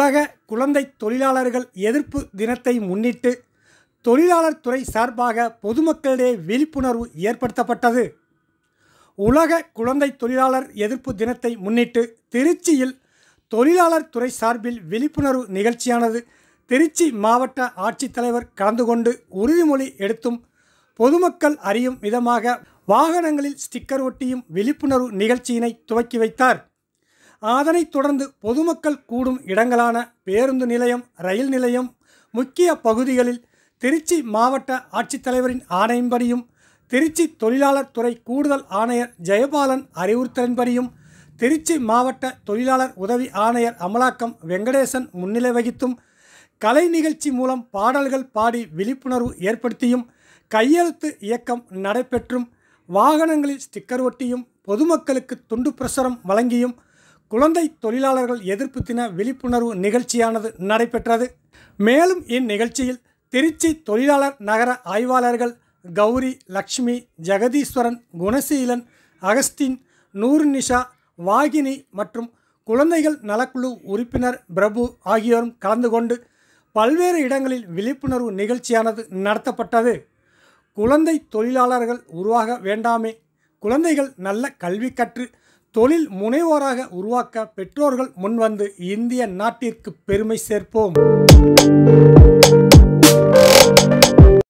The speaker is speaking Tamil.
உலக குழந்தை தொழிலாளர்கள் எதிர்ப்பு தினத்தை முன்னிட்டு தொழிலாளர் துறை சார்பாக பொதுமக்களிடையே விழிப்புணர்வு ஏற்படுத்தப்பட்டது. உலக குழந்தை தொழிலாளர் எதிர்ப்பு தினத்தை முன்னிட்டு திருச்சியில் தொழிலாளர் துறை சார்பில் விழிப்புணர்வு நிகழ்ச்சியானது திருச்சி மாவட்ட ஆட்சித்தலைவர் கலந்து கொண்டு உறுதிமொழி எடுத்தும் பொதுமக்கள் அறியும் விதமாக வாகனங்களில் ஸ்டிக்கர் ஒட்டியும் விழிப்புணர்வு நிகழ்ச்சியினை துவக்கி வைத்தார். அதனைத் தொடர்ந்து பொதுமக்கள் கூடும் இடங்களான பேருந்து நிலையம், ரயில் நிலையம், முக்கிய பகுதிகளில் திருச்சி மாவட்ட ஆட்சித்தலைவரின் ஆணையின்படியும் திருச்சி தொழிலாளர் துறை கூடுதல் ஆணையர் ஜெயபாலன் அறிவுறுத்தலின்படியும் திருச்சி மாவட்ட தொழிலாளர் உதவி ஆணையர் அமலாக்கம் வெங்கடேசன் முன்னிலை வகித்தும் கலை நிகழ்ச்சி மூலம் பாடல்கள் பாடி விழிப்புணர்வு ஏற்படுத்தியும் கையெழுத்து இயக்கம் நடைபெற்றும் வாகனங்களில் ஸ்டிக்கர் ஒட்டியும் பொதுமக்களுக்கு துண்டு பிரசுரம் வழங்கியும் குழந்தை தொழிலாளர்கள் எதிர்ப்பு தின விழிப்புணர்வு நிகழ்ச்சியானது நடைபெற்றது. மேலும் இந்நிகழ்ச்சியில் திருச்சி தொழிலாளர் நகர ஆய்வாளர்கள் கௌரி, லக்ஷ்மி, ஜெகதீஸ்வரன், குணசீலன், அகஸ்டின், நூர்நிஷா, வாகினி மற்றும் குழந்தைகள் நலக்குழு உறுப்பினர் பிரபு ஆகியோரும் கலந்து கொண்டு பல்வேறு இடங்களில் விழிப்புணர்வு நிகழ்ச்சியானது நடத்தப்பட்டது. குழந்தை தொழிலாளர்கள் உருவாக வேண்டாமே, குழந்தைகள் நல்ல கல்வி கற்று தொழில் முனைவோராக உருவாக்க பெற்றோர்கள் முன்வந்து இந்திய நாட்டிற்கு பெருமை சேர்ப்போம்.